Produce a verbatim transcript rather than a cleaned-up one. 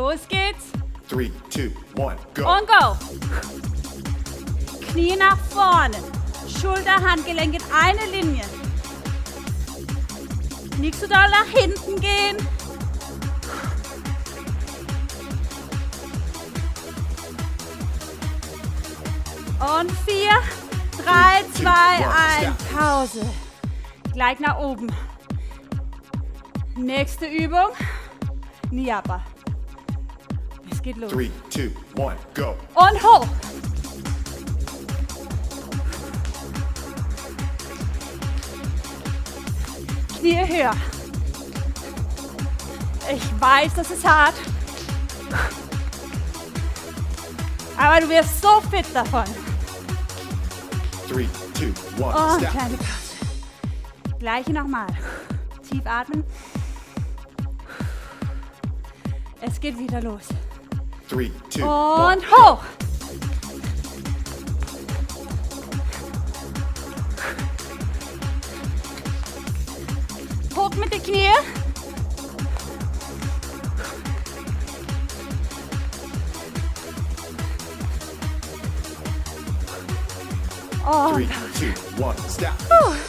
Los geht's. Three, two, one, go. Und go. Knie nach vorne. Schulter, Handgelenk in eine Linie. Nicht so doll nach hinten gehen. Und vier, drei, zwei, eins, Pause. Gleich nach oben. Nächste Übung, Niaba. Es geht los. Three, two, one, go. Und hoch. Knie höher. Ich weiß, das ist hart. Aber du wirst so fit davon. Three, two, one, Und step. kleine Pause. Gleiche nochmal. Tief atmen. Es geht wieder los. Three, two, one. Und hoch. Hoch mit den Knie. Und Three, two, one, step. Puh.